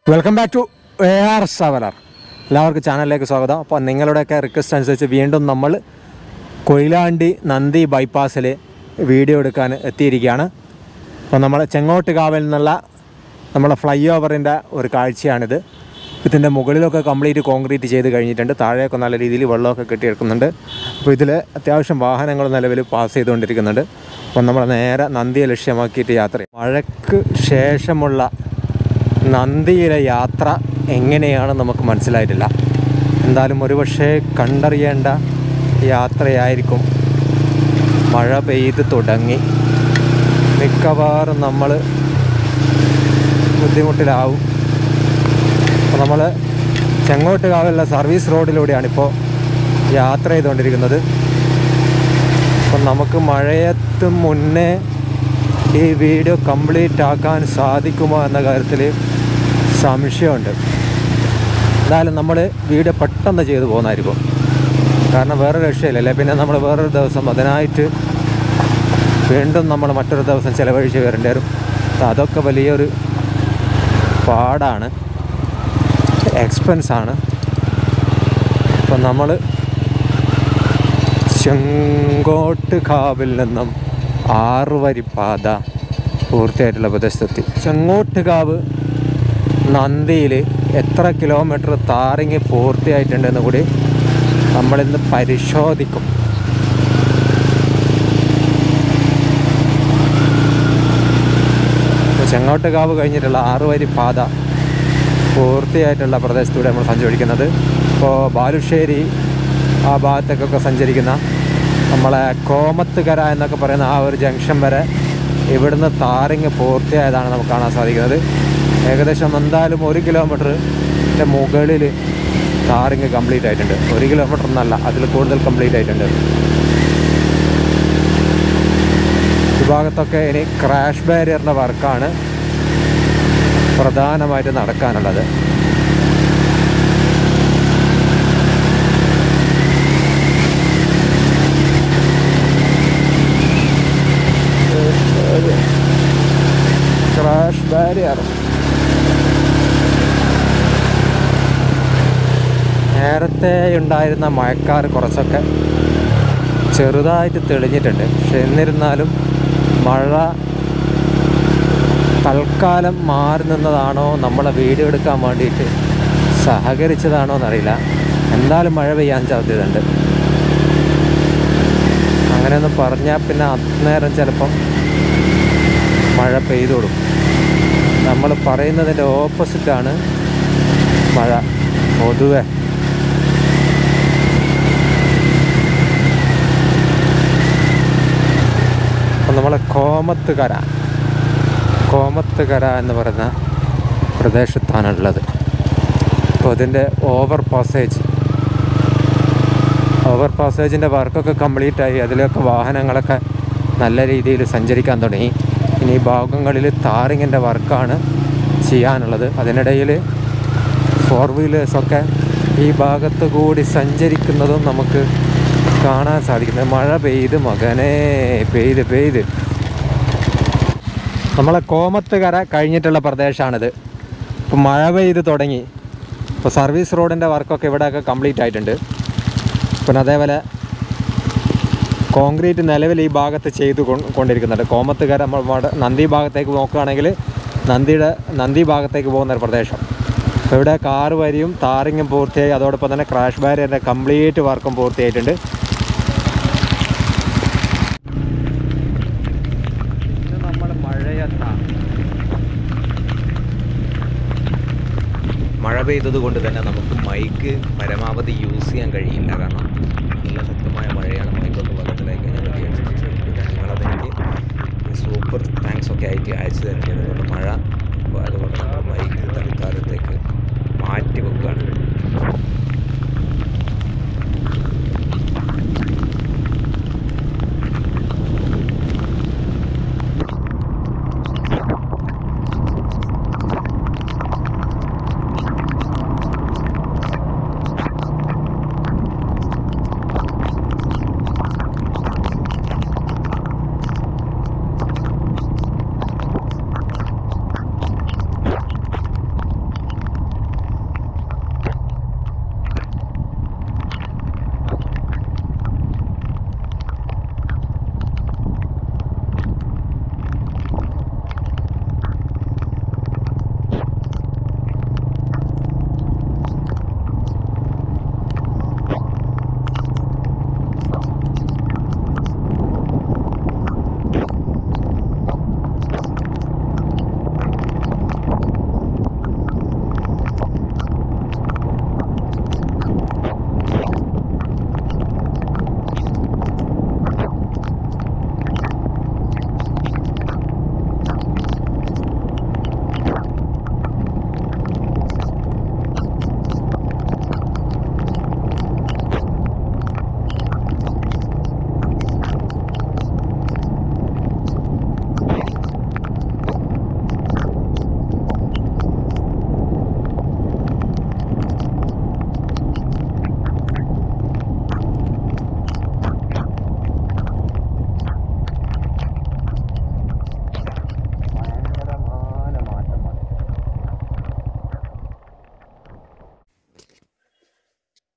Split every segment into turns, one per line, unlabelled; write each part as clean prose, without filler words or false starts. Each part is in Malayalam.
Welcome back to AR traveller. എല്ലാവർക്കും ചാനലിലേക്ക് സ്വാഗതം. അപ്പോൾ നിങ്ങളുടെയൊക്കെ റിക്വസ്റ്റ് അനുസരിച്ച് വീണ്ടും നമ്മൾ കൊയിലാണ്ടി നന്ദി ബൈപ്പാസിൽ വീഡിയോ എടുക്കാൻ എത്തിയിരിക്കുകയാണ്. അപ്പോൾ നമ്മൾ ചെങ്ങോട്ടുകാവിൽ നിന്നുള്ള നമ്മളെ ഫ്ലൈ ഓവറിൻ്റെ ഒരു കാഴ്ചയാണിത്. ഇതിൻ്റെ മുകളിലൊക്കെ കംപ്ലീറ്റ് കോൺക്രീറ്റ് ചെയ്ത് കഴിഞ്ഞിട്ടുണ്ട്. താഴെയൊക്കെ നല്ല രീതിയിൽ വെള്ളമൊക്കെ കെട്ടിയെടുക്കുന്നുണ്ട്. അപ്പോൾ ഇതിൽ അത്യാവശ്യം വാഹനങ്ങൾ നിലവിൽ പാസ് ചെയ്തുകൊണ്ടിരിക്കുന്നുണ്ട്. അപ്പോൾ നമ്മൾ നേരെ നന്ദിയെ ലക്ഷ്യമാക്കിയിട്ട് യാത്ര ചെയ്യും. മഴയ്ക്ക് ശേഷമുള്ള നന്ദിയിലെ യാത്ര എങ്ങനെയാണ് നമുക്ക് മനസ്സിലായിട്ടില്ല. എന്തായാലും ഒരുപക്ഷെ കണ്ടറിയേണ്ട യാത്രയായിരിക്കും. മഴ പെയ്ത് തുടങ്ങി, മിക്കവാറും നമ്മൾ ബുദ്ധിമുട്ടിലാവും. അപ്പോൾ നമ്മൾ ചെങ്ങോട്ടുകാവിലുള്ള സർവീസ് റോഡിലൂടെയാണിപ്പോൾ യാത്ര ചെയ്തുകൊണ്ടിരിക്കുന്നത്. അപ്പം നമുക്ക് മഴയത്ത് മുന്നേ ഈ വീഡിയോ കംപ്ലീറ്റ് ആക്കാൻ സാധിക്കുമോ എന്ന കാര്യത്തിൽ സംശയമുണ്ട്. എന്തായാലും നമ്മൾ വീഡിയോ പെട്ടെന്ന് ചെയ്തു പോകുന്നതായിരിക്കും. കാരണം വേറെ രക്ഷയില്ലല്ലേ. പിന്നെ നമ്മൾ വേറൊരു ദിവസം അതിനായിട്ട് വീണ്ടും നമ്മൾ മറ്റൊരു ദിവസം ചിലവഴിച്ച് വരേണ്ടി വരും. അതൊക്കെ വലിയൊരു പാടാണ്, എക്സ്പെൻസാണ്. അപ്പം നമ്മൾ ചെങ്ങോട്ടുകാവിൽ നിന്നും 6 വരി പാത പൂർത്തിയായിട്ടുള്ള പ്രദേശത്തെത്തി. ചെങ്ങോട്ടുകാവ് നന്ദിയിൽ എത്ര കിലോമീറ്റർ താറിങ് പൂർത്തിയായിട്ടുണ്ടെന്ന് കൂടി നമ്മളിന്ന് പരിശോധിക്കും. ചെങ്ങോട്ടുകാവ് കഴിഞ്ഞിട്ടുള്ള 6 വരി പാത പൂർത്തിയായിട്ടുള്ള പ്രദേശത്തൂടെ നമ്മൾ സഞ്ചരിക്കുന്നത്. ഇപ്പോൾ ബാലുശ്ശേരി ആ ഭാഗത്തേക്കൊക്കെ സഞ്ചരിക്കുന്ന നമ്മളെ കോമത്തുകര എന്നൊക്കെ പറയുന്ന ആ ഒരു ജംഗ്ഷൻ വരെ ഇവിടുന്ന് താറിങ് പൂർത്തിയായതാണ് നമുക്ക് കാണാൻ സാധിക്കുന്നത്. ഏകദേശം എന്തായാലും 1 കിലോമീറ്ററിൻ്റെ മുകളിൽ താറിങ് കംപ്ലീറ്റ് ആയിട്ടുണ്ട്. 1 കിലോമീറ്റർ എന്നല്ല, അതിൽ കൂടുതൽ കംപ്ലീറ്റ് ആയിട്ടുണ്ട്. ഈ ഭാഗത്തൊക്കെ ഇനി ക്രാഷ് ബാരിയറിൻ്റെ വർക്കാണ് പ്രധാനമായിട്ട് നടക്കാനുള്ളത്. ക്രാഷ് ബാരിയർ നേരത്തെ ഉണ്ടായിരുന്ന മഴക്കാർ കുറച്ചൊക്കെ ചെറുതായിട്ട് തെളിഞ്ഞിട്ടുണ്ട്. പക്ഷെ എന്നിരുന്നാലും മഴ തൽക്കാലം മാറി നിന്നതാണോ, നമ്മളെ വീഡിയോ എടുക്കാൻ വേണ്ടിയിട്ട് സഹകരിച്ചതാണോ എന്നറിയില്ല. എന്തായാലും മഴ പെയ്യാൻ സാധ്യതയുണ്ട്. അങ്ങനെയൊന്നും പറഞ്ഞാൽ പിന്നെ അന്നേരം ചിലപ്പം മഴ പെയ്തോടും. നമ്മൾ പറയുന്നതിൻ്റെ ഓപ്പോസിറ്റാണ് മഴ പൊതുവെ. അപ്പം നമ്മളെ കോമത്തുകര എന്ന് പറയുന്ന പ്രദേശത്താണുള്ളത്. അപ്പോൾ ഇതിൻ്റെ ഓവർ പാസേജിൻ്റെ വർക്കൊക്കെ കംപ്ലീറ്റായി. അതിലൊക്കെ വാഹനങ്ങളൊക്കെ നല്ല രീതിയിൽ സഞ്ചരിക്കാൻ തുടങ്ങി. ഇനി ഈ ഭാഗങ്ങളിൽ താറിങ്ങിൻ്റെ വർക്കാണ് ചെയ്യാനുള്ളത്. അതിനിടയിൽ 4 വീലേഴ്സൊക്കെ ഈ ഭാഗത്ത് കൂടി സഞ്ചരിക്കുന്നതും നമുക്ക് കാണാൻ സാധിക്കുന്നത്. മഴ പെയ്ത് മകനെ പെയ്ത് നമ്മളെ കോമത്തുകര കഴിഞ്ഞിട്ടുള്ള പ്രദേശമാണിത്. ഇപ്പോൾ മഴ പെയ്ത് തുടങ്ങി. ഇപ്പോൾ സർവീസ് റോഡിൻ്റെ വർക്കൊക്കെ ഇവിടെയൊക്കെ കംപ്ലീറ്റ് ആയിട്ടുണ്ട്. പിന്നെ അതേപോലെ കോൺക്രീറ്റ് നിലവിൽ ഈ ഭാഗത്ത് ചെയ്ത് കൊണ്ടിരിക്കുന്നുണ്ട്. കോമത്തുകര നമ്മൾ നന്ദി ഭാഗത്തേക്ക് നോക്കുകയാണെങ്കിൽ നന്ദി ഭാഗത്തേക്ക് പോകുന്ന ഒരു പ്രദേശം. അപ്പോൾ ഇവിടെ 6 വരിയും താറിങ്ങും പൂർത്തിയായി. അതോടൊപ്പം തന്നെ ക്രാഷ് ബാരിയറിൻ്റെ കംപ്ലീറ്റ് വർക്കും പൂർത്തിയായിട്ടുണ്ട്. നമ്മൾ മഴ പെയ്തത് കൊണ്ട് തന്നെ നമുക്ക് മൈക്ക് പരമാവധി യൂസ് ചെയ്യാൻ കഴിയില്ല. കാരണം നല്ല ശക്തമായ മഴയാണ്. മൈക്കൊക്കെ വെള്ളത്തിലായി കഴിഞ്ഞാൽ വലിയ എക്സ്പെൻസ്. നിങ്ങളതെനിക്ക് സൂപ്പർ താങ്ക്സ് ഒക്കെ ആയിട്ട് അയച്ചു തരുന്നത്. അതുകൊണ്ട് മഴ അതുകൊണ്ട് നമ്മൾ മൈക്ക് തൽക്കാലത്തേക്ക് മാറ്റി വെക്കുകയാണ്.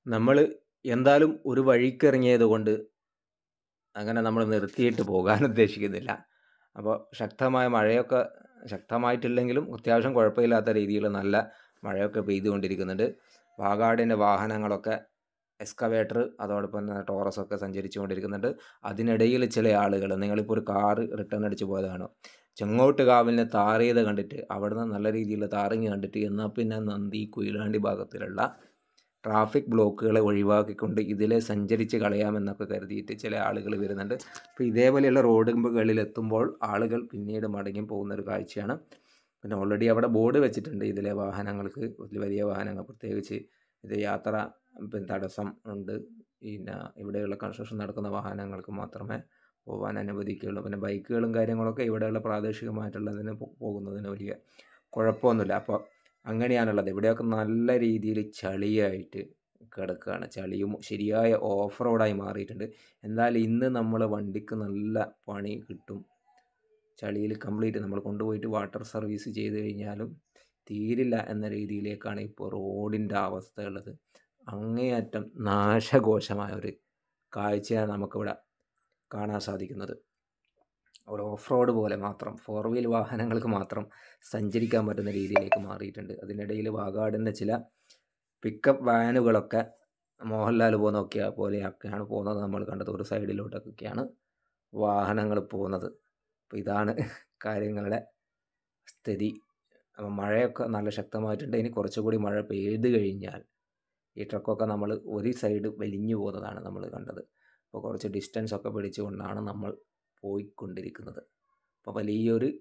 നമ്മൾ എന്തായാലും ഒരു വഴിക്കിറങ്ങിയത് കൊണ്ട് അങ്ങനെ നമ്മൾ നിർത്തിയിട്ട് പോകാൻ ഉദ്ദേശിക്കുന്നില്ല. അപ്പോൾ ശക്തമായ മഴയൊക്കെ ശക്തമായിട്ടില്ലെങ്കിലും അത്യാവശ്യം കുഴപ്പമില്ലാത്ത രീതിയിൽ നല്ല മഴയൊക്കെ പെയ്തുകൊണ്ടിരിക്കുന്നുണ്ട്. വാഗാടിൻ്റെ വാഹനങ്ങളൊക്കെ എക്സ്കവേറ്റർ അതോടൊപ്പം തന്നെ ടോറസൊക്കെ സഞ്ചരിച്ചു കൊണ്ടിരിക്കുന്നുണ്ട്. അതിനിടയിൽ ചില ആളുകൾ, നിങ്ങളിപ്പോൾ ഒരു കാറ് റിട്ടേൺ അടിച്ച് പോയതാണ്, ചെങ്ങോട്ട് കാവിലിനെ താർ ചെയ്ത് കണ്ടിട്ട് അവിടുന്ന് നല്ല രീതിയിൽ താറിങ് കണ്ടിട്ട് എന്നാൽ പിന്നെ നന്ദി കൊയിലാണ്ടി ഭാഗത്തിലുള്ള ട്രാഫിക് ബ്ലോക്കുകളെ ഒഴിവാക്കിക്കൊണ്ട് ഇതിലെ സഞ്ചരിച്ച് കളയാമെന്നൊക്കെ കരുതിയിട്ട് ചില ആളുകൾ വരുന്നുണ്ട്. അപ്പോൾ ഇതേപോലെയുള്ള റോഡുകളിലെത്തുമ്പോൾ ആളുകൾ പിന്നീട് മടങ്ങി പോകുന്നൊരു കാഴ്ചയാണ്. പിന്നെ ഓൾറെഡി അവിടെ ബോർഡ് വെച്ചിട്ടുണ്ട് ഇതിലെ വാഹനങ്ങൾക്ക്, വലിയ വാഹനങ്ങൾ പ്രത്യേകിച്ച് ഇത് യാത്ര തടസ്സം ഉണ്ട്, പിന്നെ ഇവിടെയുള്ള കൺസ്ട്രക്ഷൻ നടക്കുന്ന വാഹനങ്ങൾക്ക് മാത്രമേ പോകാൻ അനുവദിക്കുകയുള്ളൂ. പിന്നെ ബൈക്കുകളും കാര്യങ്ങളൊക്കെ ഇവിടെയുള്ള പ്രാദേശികമായിട്ടുള്ളതിന് പോകുന്നതിന് വലിയ കുഴപ്പമൊന്നുമില്ല. അപ്പോൾ അങ്ങനെയാണുള്ളത്. ഇവിടെയൊക്കെ നല്ല രീതിയിൽ ചളിയായിട്ട് കിടക്കുകയാണ്. ചളിയും ശരിയായ ഓഫ് റോഡായി മാറിയിട്ടുണ്ട്. എന്നാൽ ഇന്ന് നമ്മൾ വണ്ടിക്ക് നല്ല പണി കിട്ടും. ചളിയിൽ കംപ്ലീറ്റ് നമ്മൾ കൊണ്ടുപോയിട്ട് വാട്ടർ സർവീസ് ചെയ്ത് കഴിഞ്ഞാലും തീരില്ല എന്ന രീതിയിലേക്കാണ് ഇപ്പോൾ റോഡിൻ്റെ അവസ്ഥ ഉള്ളത്. അങ്ങേയറ്റം നാശകോശമായ ഒരു കാഴ്ചയാണ് നമുക്കിവിടെ കാണാൻ സാധിക്കുന്നത്. ഒരു ഓഫ് റോഡ് പോലെ മാത്രം 4 വീൽ വാഹനങ്ങൾക്ക് മാത്രം സഞ്ചരിക്കാൻ പറ്റുന്ന രീതിയിലേക്ക് മാറിയിട്ടുണ്ട്. അതിനിടയിൽ വാഗാടിൻ്റെ ചില പിക്കപ്പ് വാനുകളൊക്കെ മോഹൻലാൽ പോകുന്നതൊക്കെയാണ് പോലെയൊക്കെയാണ് പോകുന്നത്. നമ്മൾ കണ്ടത് ഒരു സൈഡിലോട്ടൊക്കെയാണ് വാഹനങ്ങൾ പോകുന്നത്. അപ്പോൾ ഇതാണ് കാര്യങ്ങളുടെ സ്ഥിതി. അപ്പോൾ മഴയൊക്കെ നല്ല ശക്തമായിട്ടുണ്ട്. ഇനി കുറച്ചുകൂടി മഴ പെയ്ത് കഴിഞ്ഞാൽ ഈ ട്രക്കൊക്കെ നമ്മൾ ഒരു സൈഡ് വലിഞ്ഞു പോകുന്നതാണ് നമ്മൾ കണ്ടത്. അപ്പോൾ കുറച്ച് ഡിസ്റ്റൻസ് ഒക്കെ പിടിച്ചുകൊണ്ടാണ് നമ്മൾ പോയിക്കൊണ്ടിരിക്കുന്നത്. അപ്പോൾ വലിയൊരു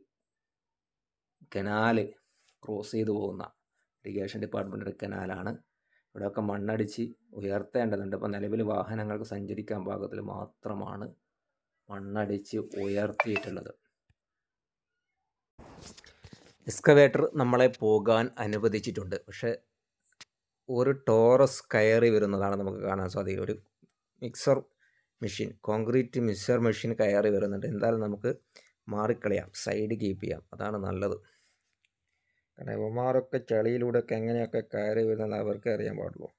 കനാല് ക്രോസ് ചെയ്തു പോകുന്ന ഇറിഗേഷൻ ഡിപ്പാർട്ട്മെൻറ്റ് കനാലാണ്. ഇവിടെയൊക്കെ മണ്ണടിച്ച് ഉയർത്തേണ്ടതുണ്ട്. ഇപ്പോൾ നിലവിൽ വാഹനങ്ങൾക്ക് സഞ്ചരിക്കാൻ പാകത്തിൽ മാത്രമാണ് മണ്ണടിച്ച് ഉയർത്തിയിട്ടുള്ളത്. എക്സ്കവേറ്റർ നമ്മളെ പോകാൻ അനുവദിച്ചിട്ടുണ്ട്. പക്ഷേ ഒരു ടോറസ് കയറി വരുന്നതാണ് നമുക്ക് കാണാൻ സാധിക്കുക. ഒരു mixer machine, concrete mixer machine കയറി വരുന്നുണ്ട്. എന്തായാലും നമുക്ക് മാറിക്കളയാം, സൈഡ് കീപ്പ് ചെയ്യാം, അതാണ് നല്ലത്. കാരണം ഇവന്മാരൊക്കെ ചളിയിലൂടെയൊക്കെ എങ്ങനെയൊക്കെ കയറി വരുന്നത് അവർക്ക് അറിയാൻ പാടുള്ളൂ.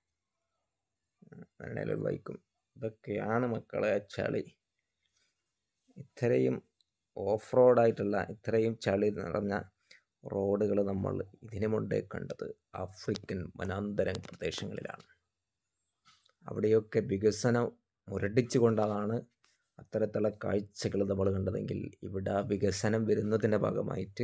ഒരു ബൈക്കും ഇതൊക്കെയാണ് മക്കളെ ചളി. ഇത്രയും ഓഫ് റോഡായിട്ടുള്ള ഇത്രയും ചളി നിറഞ്ഞ റോഡുകൾ നമ്മൾ ഇതിനു മുമ്പേ കണ്ടത് ആഫ്രിക്കൻ വനാന്തര പ്രദേശങ്ങളിലാണ്. അവിടെയൊക്കെ വികസനം മുരടിച്ചു കൊണ്ടാണ് അത്തരത്തിലുള്ള കാഴ്ചകൾ നമ്മൾ കണ്ടതെങ്കിൽ ഇവിടെ വികസനം വരുന്നതിൻ്റെ ഭാഗമായിട്ട്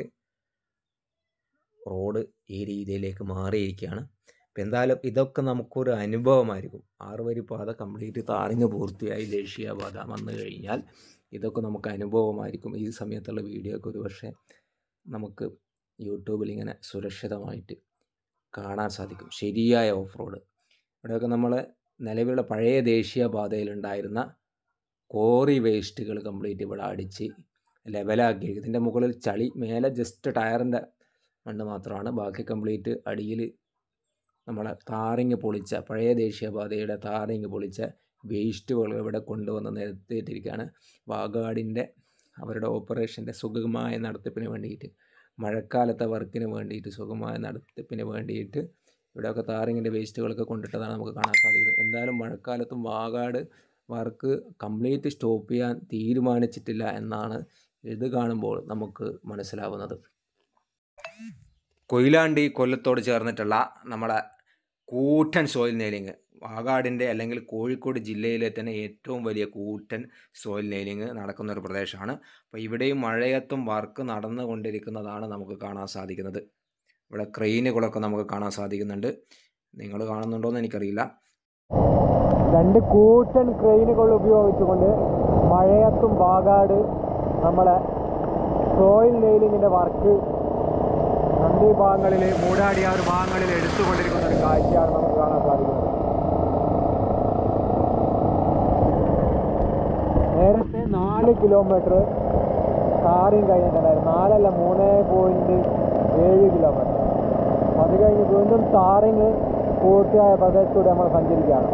റോഡ് ഈ രീതിയിലേക്ക് മാറിയിരിക്കുകയാണ്. അപ്പം എന്തായാലും ഇതൊക്കെ നമുക്കൊരു അനുഭവമായിരിക്കും. 6 വരി പാത കംപ്ലീറ്റ് താറിങ് പൂർത്തിയായി ദേശീയപാത വന്നു കഴിഞ്ഞാൽ ഇതൊക്കെ നമുക്ക് അനുഭവമായിരിക്കും. ഈ സമയത്തുള്ള വീഡിയോ ഒക്കെ ഒരു പക്ഷേ നമുക്ക് യൂട്യൂബിൽ ഇങ്ങനെ സുരക്ഷിതമായിട്ട് കാണാൻ സാധിക്കും. ശരിയായ ഓഫ് റോഡ്. ഇവിടെയൊക്കെ നമ്മൾ നിലവിലുള്ള പഴയ ദേശീയപാതയിലുണ്ടായിരുന്ന കോറി വേസ്റ്റുകൾ കംപ്ലീറ്റ് ഇവിടെ അടിച്ച് ലെവലാക്കി. ഇതിൻ്റെ മുകളിൽ ചളി, മേലെ ജസ്റ്റ് ടയറിൻ്റെ മണ്ണ് മാത്രമാണ്, ബാക്കി കംപ്ലീറ്റ് അടിയിൽ നമ്മളെ താറിങ് പൊളിച്ച പഴയ ദേശീയപാതയുടെ താറിങ് പൊളിച്ച വേസ്റ്റുകൾ ഇവിടെ കൊണ്ടുവന്ന് നിരത്തിയിട്ടിരിക്കുകയാണ്. വാഗാടിൻ്റെ അവരുടെ ഓപ്പറേഷൻ്റെ സുഗമമായ നടത്തിപ്പിന് വേണ്ടിയിട്ട്, മഴക്കാലത്തെ വർക്കിന് വേണ്ടിയിട്ട്, സുഗമമായ നടത്തിപ്പിന് വേണ്ടിയിട്ട് ഇവിടെയൊക്കെ താറിങ്ങിൻ്റെ വേസ്റ്റുകളൊക്കെ കൊണ്ടിട്ടതാണ് നമുക്ക് കാണാൻ സാധിക്കുന്നത്. എന്തായാലും മഴക്കാലത്തും വാഗാട് വർക്ക് കംപ്ലീറ്റ് സ്റ്റോപ്പ് ചെയ്യാൻ തീരുമാനിച്ചിട്ടില്ല എന്നാണ് ഇത് കാണുമ്പോൾ നമുക്ക് മനസ്സിലാവുന്നത്. കൊയിലാണ്ടി കൊല്ലത്തോട് ചേർന്നിട്ടുള്ള നമ്മളെ കൂറ്റൻ സോയിൽ നെയിലിങ്, വാഗാടിൻ്റെ അല്ലെങ്കിൽ കോഴിക്കോട് ജില്ലയിലെ തന്നെ ഏറ്റവും വലിയ കൂറ്റൻ സോയിൽ നെയിലിങ് നടക്കുന്ന ഒരു പ്രദേശമാണ്. അപ്പോൾ ഇവിടെയും മഴയത്തും വർക്ക് നടന്നുകൊണ്ടിരിക്കുന്നതാണ് നമുക്ക് കാണാൻ സാധിക്കുന്നത്. ഇവിടെ ക്രെയിനുകളൊക്കെ നമുക്ക് കാണാൻ സാധിക്കുന്നുണ്ട്. നിങ്ങൾ കാണുന്നുണ്ടോ എന്ന് എനിക്കറിയില്ല.
2 കൂറ്റൻ ക്രെയിനുകൾ ഉപയോഗിച്ചുകൊണ്ട് മഴയത്തും വാഗാട് നമ്മളെ സോയിൽ നെയിലിങ്ങിൻ്റെ വർക്ക് നന്ദി ഭാഗങ്ങളിൽ, മൂടാടിയാർ ഭാഗങ്ങളിൽ എടുത്തുകൊണ്ടിരിക്കുന്ന ഒരു കാഴ്ചയാണ് നമുക്ക് കാണാൻ സാധിക്കുന്നത്. നേരത്തെ 4 കിലോമീറ്റർ ടാറിങ് കഴിഞ്ഞിട്ടുണ്ടായിരുന്നു. 4 അല്ല 3.7 കിലോമീറ്റർ. അത് കഴിഞ്ഞ് വീണ്ടും ടാറിങ് പൂർത്തിയായ പ്രദേശത്തൂടെ നമ്മൾ സഞ്ചരിക്കുകയാണ്.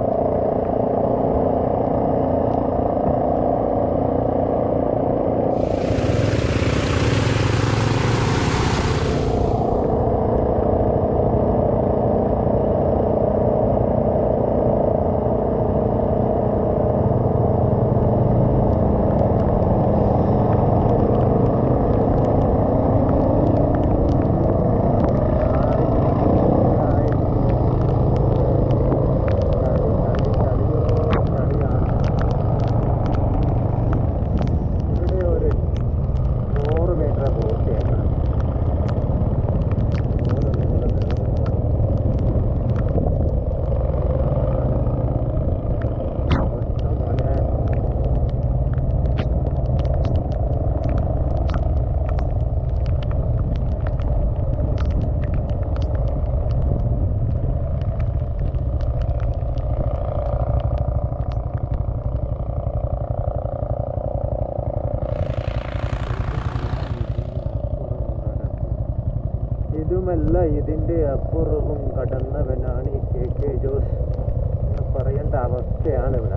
ഇതല്ല ഇതിൻ്റെ അപ്പുറവും കടന്നവനാണ് ഈ KK ജോസ് എന്ന് പറയേണ്ട അവസ്ഥയാണ് ഇവിടെ.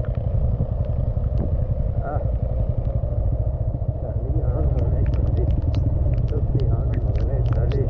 ചളിയാണ് മകനെ ചളി, ഇതൊക്കെയാണ് മകനെ ചളി.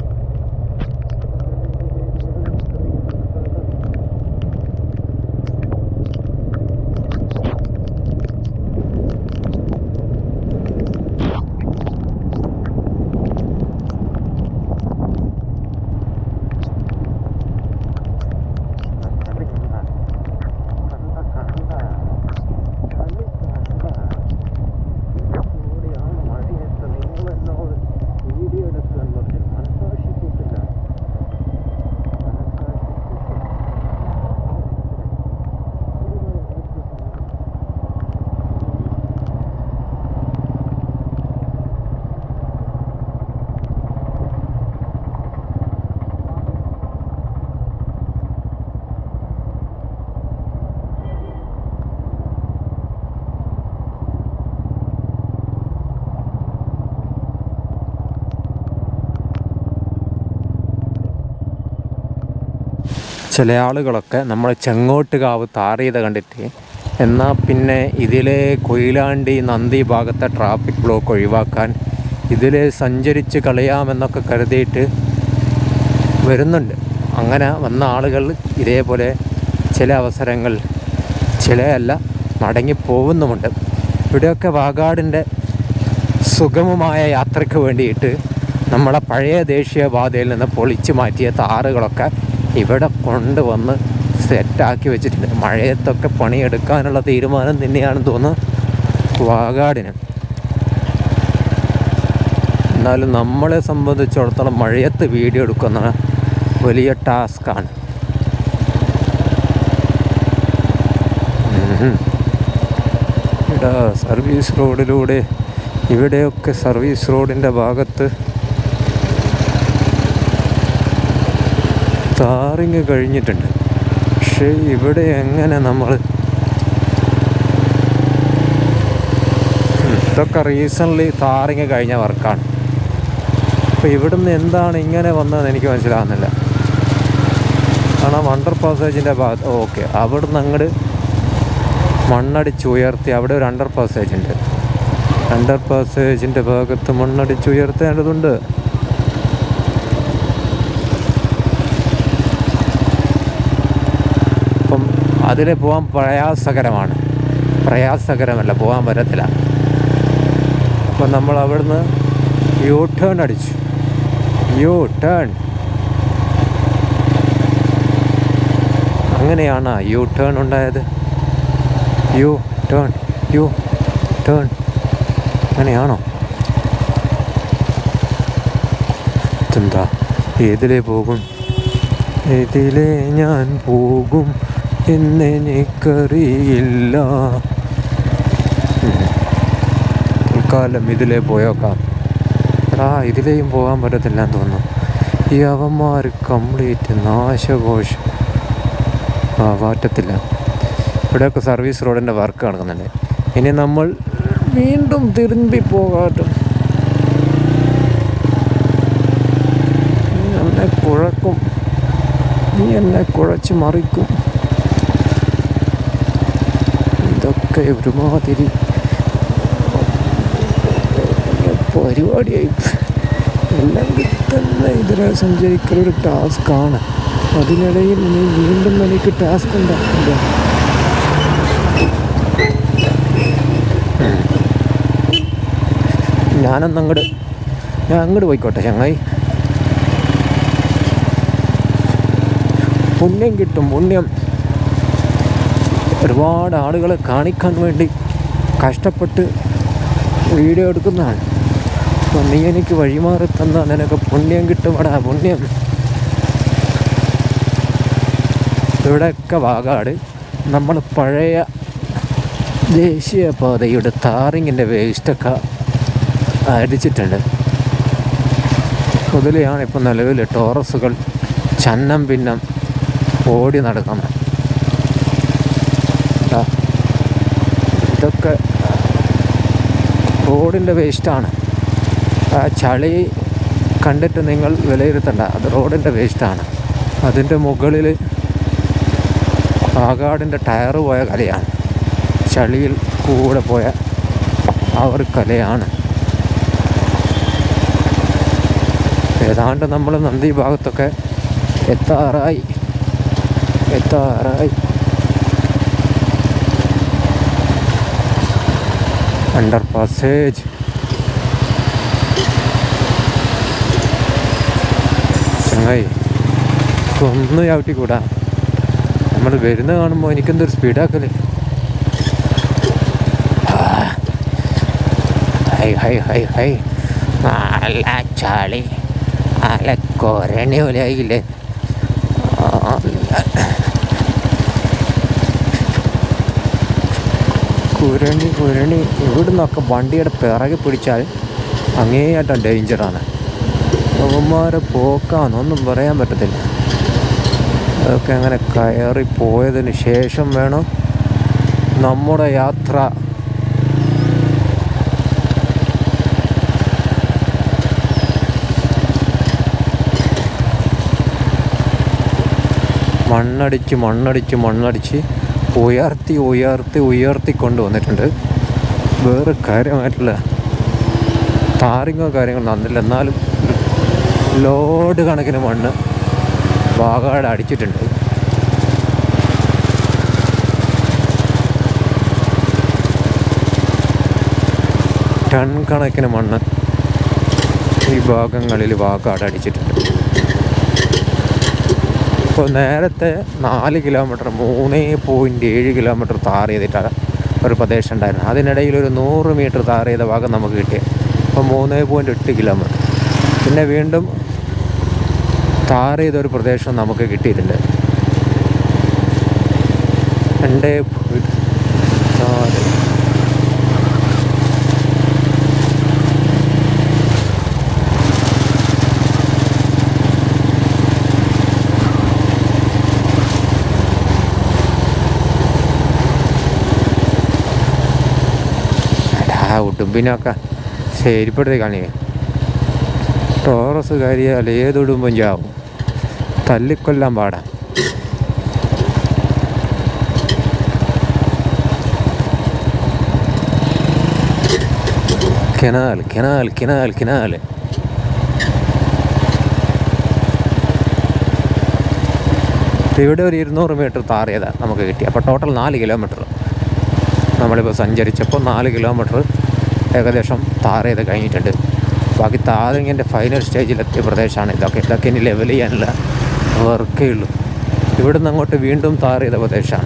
ചില ആളുകളൊക്കെ നമ്മൾ ചെങ്ങോട്ടുകാവ് ടാർ ചെയ്ത് കണ്ടിട്ട് എന്നാൽ പിന്നെ ഇതിലെ കൊയിലാണ്ടി നന്ദി ഭാഗത്തെ ട്രാഫിക് ബ്ലോക്ക് ഒഴിവാക്കാൻ ഇതിൽ സഞ്ചരിച്ച് കളയാമെന്നൊക്കെ കരുതിയിട്ട് വരുന്നുണ്ട്. അങ്ങനെ വന്ന ആളുകൾ ഇതേപോലെ ചില അവസരങ്ങൾ ചിലയല്ല മടങ്ങിപ്പോകുന്നുമുണ്ട്. ഇവിടെയൊക്കെ വാഗാടിൻ്റെ സുഗമമായ യാത്രയ്ക്ക് വേണ്ടിയിട്ട് നമ്മളെ പഴയ ദേശീയപാതയിൽ നിന്ന് പൊളിച്ചു മാറ്റിയ താറുകളൊക്കെ ഇവിടെ കൊണ്ടുവന്ന് സെറ്റാക്കി വെച്ചിട്ടുണ്ട്. മഴയത്തൊക്കെ പണിയെടുക്കാനുള്ള തീരുമാനം തന്നെയാണെന്ന് തോന്നുന്നു വാഗാടിന്. എന്നാലും നമ്മളെ സംബന്ധിച്ചിടത്തോളം മഴയത്ത് വീഡിയോ എടുക്കുന്ന വലിയ ടാസ്ക്കാണ്. ഇവിടെ സർവീസ് റോഡിലൂടെ ഇവിടെയൊക്കെ സർവീസ് റോഡിൻ്റെ ഭാഗത്ത് ടാറിങ് കഴിഞ്ഞിട്ടുണ്ട്. പക്ഷേ ഇവിടെ എങ്ങനെ നമ്മൾ ഇതൊക്കെ റീസൺലി ടാറിങ് കഴിഞ്ഞ വർക്കാണ്. അപ്പോൾ ഇവിടുന്ന് എന്താണ് ഇങ്ങനെ വന്നതെന്ന് എനിക്ക് മനസ്സിലാകുന്നില്ല. കാരണം അണ്ടർ പാസേജിൻ്റെ ഭാഗത്ത് ഓക്കെ അവിടുന്ന് അങ്ങോട്ട് മണ്ണടിച്ചുയർത്തി അവിടെ ഒരു അണ്ടർ പാസേജ് ഉണ്ട്. അണ്ടർ പാസേജിൻ്റെ ഭാഗത്ത് മണ്ണടിച്ചുയർത്തേണ്ടതുണ്ട്. അപ്പം അതിൽ പോകാൻ പ്രയാസകരമല്ല, പോകാൻ പറ്റത്തില്ല. അപ്പം നമ്മൾ അവിടുന്ന് യു ടേൺ അടിച്ചു. അങ്ങനെയാണ് യു ടേൺ ഉണ്ടായത്. യു ടേൺ അങ്ങനെയാണോ? എന്താ ഏതിലേ പോകും, ഏതിലേ ഞാൻ പോകും എന്നെനിക്കറിയില്ല. തൽക്കാലം ഇതിലേ പോയേക്കാം. ഇതിലേയും പോകാൻ പറ്റത്തില്ല എന്ന് തോന്നുന്നു. ഈ അവന്മാർ കംപ്ലീറ്റ് നാശഘോഷം. പറ്റത്തില്ല. ഇവിടെയൊക്കെ സർവീസ് റോഡിൻ്റെ വർക്ക് നടക്കുന്നുണ്ട്. ഇനി നമ്മൾ വീണ്ടും തിരുമ്പി പോകാട്ടും. എന്നെ കുഴക്കും, നീ എന്നെ കുഴച്ച് മറിക്കും. ഇതൊക്കെ ഒരുമാതിരി പരിപാടിയായി. അല്ലെങ്കിൽ തന്നെ ഇതിനെ സഞ്ചരിക്കലൊരു ടാസ്ക്കാണ്. അതിനിടയിൽ ഇനി വീണ്ടും എനിക്ക് ടാസ്ക് ഉണ്ടാക്കില്ല. ഞാൻ അങ്ങോട്ട് പോയിക്കോട്ടെ ചങ്ങായി. പുണ്യം കിട്ടും, പുണ്യം. ഒരുപാട് ആളുകളെ കാണിക്കാൻ വേണ്ടി കഷ്ടപ്പെട്ട് വീഡിയോ എടുക്കുന്നതാണ്. അപ്പം നീ എനിക്ക് വഴിമാറി തന്നാൽ നിനക്ക് പുണ്യം കിട്ടുമടാ, പുണ്യം. ഇവിടെയൊക്കെ വാഗാട് നമ്മൾ പഴയ ദേശീയപാതയുടെ ടാറിങ്ങിൻ്റെ വേസ്റ്റൊക്കെ അടിച്ചിട്ടുണ്ട്. അതിലെയാണ് ഇപ്പം നിലവിൽ ടോറസുകൾ ചന്നം ഭിന്നം ഓടി നടക്കുന്നത്. ഇതൊക്കെ റോഡിൻ്റെ വേസ്റ്റാണ്. ആ ചളി കണ്ടിട്ട് നിങ്ങൾ വിലയിരുത്തണ്ട, അത് റോഡിൻ്റെ വേസ്റ്റാണ്. അതിൻ്റെ മുകളിൽ വാഗാടിൻ്റെ ടയറ് പോയ കലയാണ്, ചളിയിൽ കൂടെ പോയ ആ ഒരു കലയാണ്. ഏതാണ്ട് നമ്മൾ നന്ദി ഭാഗത്തൊക്കെ എത്താറായി. Under passage. ചങ്ങായി ഒന്നും ചവിട്ടിക്കൂടാ. നമ്മൾ വരുന്ന കാണുമ്പോൾ എനിക്കെന്തൊരു സ്പീഡാക്കല്. ഹൈ നല്ല ചളി, നല്ല കൊരണി പോലെ ആയില്ലേ. കുരണി ഇവിടുന്നൊക്കെ വണ്ടിയുടെ പിറകെ പിടിച്ചാൽ അങ്ങേയറ്റം ഡേഞ്ചറാണ്. അവന്മാരെ പോക്കാന്നൊന്നും പറയാൻ പറ്റത്തില്ല. അതൊക്കെ അങ്ങനെ കയറി പോയതിന് ശേഷം വേണം നമ്മുടെ യാത്ര. മണ്ണടിച്ച് ഉയർത്തി കൊണ്ടുവന്നിട്ടുണ്ട്. വേറെ കാര്യമായിട്ടുള്ള താറിങ്ങോ കാര്യങ്ങൾ നടന്നില്ല. എന്നാലും ലോഡ് കണക്കിന് മണ്ണ് വാഗാട് അടിച്ചിട്ടുണ്ട്. ടൺ കണക്കിന് മണ്ണ് ഈ ഭാഗങ്ങളിൽ വാഗാട് അടിച്ചിട്ടുണ്ട്. ഇപ്പോൾ നേരത്തെ 4 കിലോമീറ്റർ 3.7 കിലോമീറ്റർ താർ ചെയ്തിട്ടാണ് ഒരു പ്രദേശം ഉണ്ടായിരുന്നു. അതിനിടയിൽ ഒരു 100 മീറ്റർ താർ ചെയ്ത ഭാഗം നമുക്ക് കിട്ടിയത്. ഇപ്പോൾ 3.8 കിലോമീറ്റർ. പിന്നെ വീണ്ടും താർ ചെയ്തൊരു പ്രദേശം നമുക്ക് കിട്ടിയിട്ടുണ്ട്. 2.4. ഉടുമ്പിനൊക്കെ ശരിപ്പെടുത്തി കാണിക്കുക. ടോറസ് കയറിയാൽ ഏതുടുമ്പും ചാവും, തല്ലിക്കൊല്ലാൻ പാടാം. കെനാൽ. ഇവിടെ ഒരു 200 മീറ്റർ താർ ചെയ്താൽ നമുക്ക് കിട്ടി. അപ്പോൾ ടോട്ടൽ 4 കിലോമീറ്റർ നമ്മളിപ്പോൾ സഞ്ചരിച്ചപ്പോൾ 4 കിലോമീറ്റർ ഏകദേശം താർ ചെയ്ത് കഴിഞ്ഞിട്ടുണ്ട്. ബാക്കി താറിങ്ങിൻ്റെ ഫൈനൽ സ്റ്റേജിലെത്തിയ പ്രദേശമാണ് ഇതൊക്കെ ഇനി ലെവൽ ചെയ്യാനുള്ള വർക്കേ ഉള്ളൂ. ഇവിടുന്ന് അങ്ങോട്ട് വീണ്ടും താർ ചെയ്ത പ്രദേശമാണ്.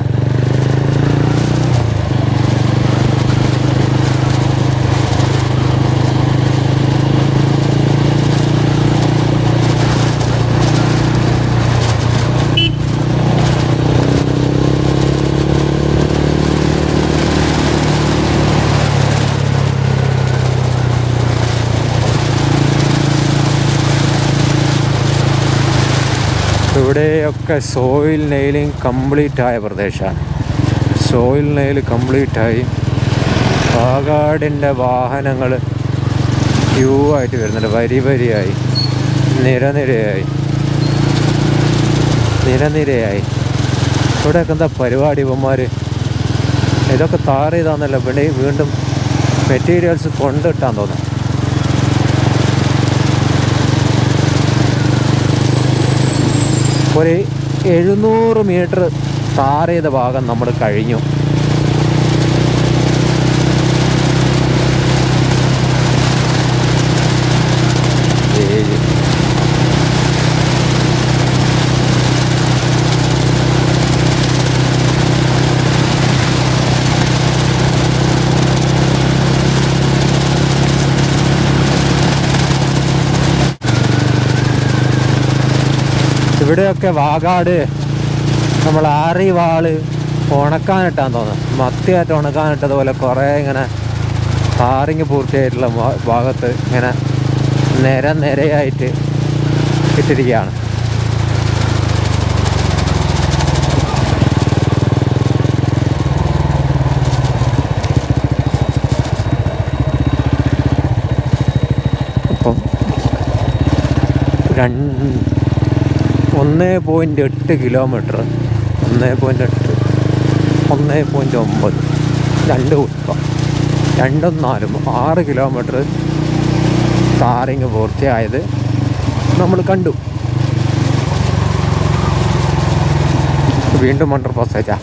ഇവിടെയൊക്കെ സോയിൽ നെയിലിങ് കംപ്ലീറ്റ് ആയ പ്രദേശമാണ്. സോയിൽ നെയിൽ കംപ്ലീറ്റായി വാഗാടിൻ്റെ വാഹനങ്ങൾ ക്യൂ ആയിട്ട് വരുന്നുണ്ട്. വരിയായി നിരനിരയായി. ഇവിടെയൊക്കെ എന്താ പരിപാടി? ഇവന്മാർ ഇതൊക്കെ താർ ചെയ്താന്നല്ലോ വീണ്ടും മെറ്റീരിയൽസ് കൊണ്ടിട്ടാൻ തോന്നുന്നു. ഒരു 700 മീറ്റർ താർ ചെയ്ത ഭാഗം നമ്മൾ കഴിഞ്ഞു. ഇവിടെയൊക്കെ വാഗാട് നമ്മൾ ആറിവാള് ഉണക്കാനിട്ടാന്ന് തോന്നുന്നു. മത്തിയായിട്ട് ഉണക്കാനിട്ടതുപോലെ കുറേ ഇങ്ങനെ താറിങ് പൂർത്തിയായിട്ടുള്ള ഭാഗത്ത് ഇങ്ങനെ നിരയായിട്ട് ഇട്ടിരിക്കുകയാണ്. അപ്പം 1.8 കിലോമീറ്റർ, 1.8, 1.9, 2 ഉത്സം, 2 4 6 കിലോമീറ്റർ ടാറിങ് പൂർത്തിയായത് നമ്മൾ കണ്ടു. വീണ്ടും അണ്ടർ പാസേജാ.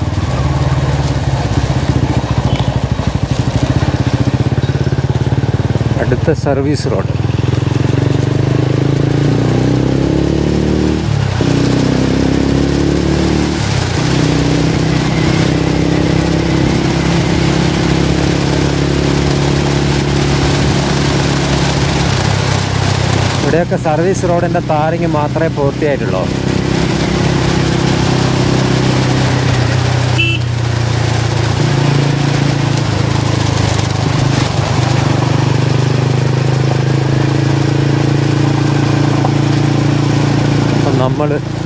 അടുത്ത സർവീസ് റോഡ്. ഇവിടെയൊക്കെ സർവീസ് റോഡിൻ്റെ ടാറിങ് മാത്രമേ പൂർത്തിയായിട്ടുള്ളൂ. നമ്മൾ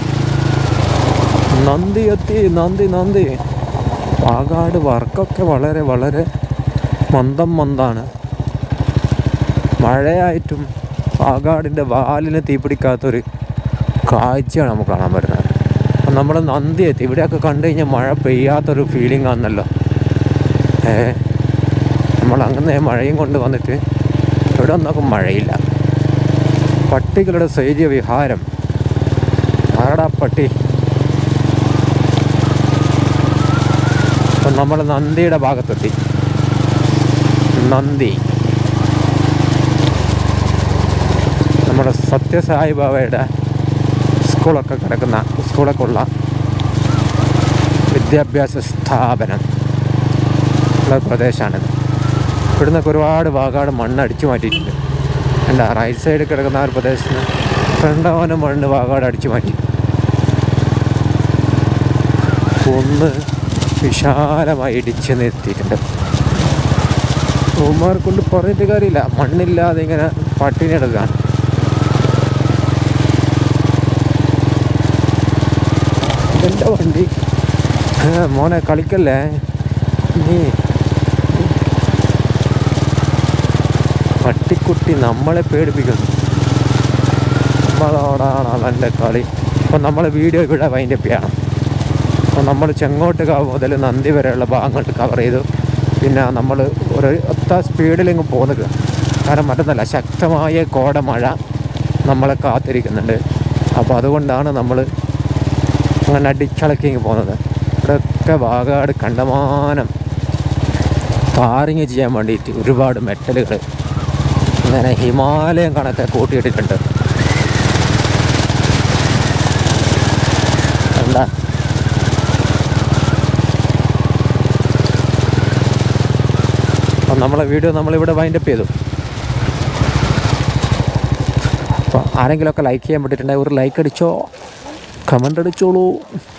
നന്ദി എത്തി. നന്ദി പാകാട് വർക്കൊക്കെ വളരെ വളരെ മന്ദാണ്. മഴയായിട്ടും പാകാടിൻ്റെ വാലിന് തീപിടിക്കാത്തൊരു കാഴ്ചയാണ് നമുക്ക് കാണാൻ പറ്റുന്നത്. അപ്പം നമ്മൾ നന്ദി എത്തി. ഇവിടെയൊക്കെ കണ്ടു കഴിഞ്ഞാൽ മഴ പെയ്യാത്തൊരു ഫീലിംഗ് ആണല്ലോ. നമ്മൾ അങ്ങനെ മഴയും കൊണ്ട് വന്നിട്ട് ഇവിടെ ഒന്നും മഴയില്ല. പട്ടികളുടെ ശൈര്യ വിഹാരം. ആടാ പട്ടി. അപ്പം നമ്മൾ നന്ദിയുടെ ഭാഗത്തെത്തി. നന്ദി നമ്മുടെ സത്യസായി ബാബയുടെ സ്കൂളൊക്കെ ഉള്ള വിദ്യാഭ്യാസ സ്ഥാപനം ഉള്ള പ്രദേശമാണിത്. ഇവിടുന്നൊക്കെ ഒരുപാട് ഭാഗമാണ് മണ്ണ് അടിച്ചു മാറ്റിയിട്ടുണ്ട്. എന്താ റൈറ്റ് സൈഡിൽ കിടക്കുന്ന ആ ഒരു പ്രദേശത്തിന് രണ്ടാമനും മണ്ണ് ഭാഗമാണ് അടിച്ചു മാറ്റി. ഒന്ന് വിശാലമായി ഇടിച്ച് നിർത്തിയിട്ടുണ്ട്. ഉമ്മാർ കൊണ്ട് പറഞ്ഞിട്ട് കാര്യമില്ല, മണ്ണില്ലാതെ ഇങ്ങനെ പട്ടിണി എടുക്കാൻ. എൻ്റെ വണ്ടി മോനെ കളിക്കല്ലേ നീ. പട്ടിക്കുട്ടി നമ്മളെ പേടിപ്പിക്കുന്നു. നമ്മളോടാണ് അവൻ്റെ കളി. അപ്പം നമ്മൾ വീഡിയോ ഇവിടെ വൈൻഡപ്പ് ചെയ്യണം. അപ്പം നമ്മൾ ചെങ്ങോട്ടുകാവ് മുതൽ നന്ദി വരെയുള്ള ഭാഗങ്ങൾ കവർ ചെയ്തു. പിന്നെ നമ്മൾ ഒരു ഒത്ത സ്പീഡിലിങ്ങ് പോകുന്നത്. കാരണം മറ്റൊന്നല്ല, ശക്തമായ കോടമഴ നമ്മളെ കാത്തിരിക്കുന്നുണ്ട്. അപ്പോൾ അതുകൊണ്ടാണ് നമ്മൾ അങ്ങനെ അടിച്ചളക്കിങ്ങ് പോകുന്നത്. ഇവിടെയൊക്കെ വാകാട് കണ്ടമാനം ടാറിങ് ചെയ്യാൻ വേണ്ടിയിട്ട് ഒരുപാട് മെറ്റലുകൾ അങ്ങനെ ഹിമാലയം കണക്കെ കൂട്ടിയിട്ടിട്ടുണ്ട്. എന്താ അപ്പം നമ്മളെ വീഡിയോ നമ്മളിവിടെ വൈൻഡപ്പ് ചെയ്തു. അപ്പോൾ ആരെങ്കിലുമൊക്കെ ലൈക്ക് ചെയ്യാൻ പറ്റിയിട്ടുണ്ടെങ്കിൽ ഒരു ലൈക്ക് അടിച്ചോ, കമൻ്റ് അടിച്ചോളൂ.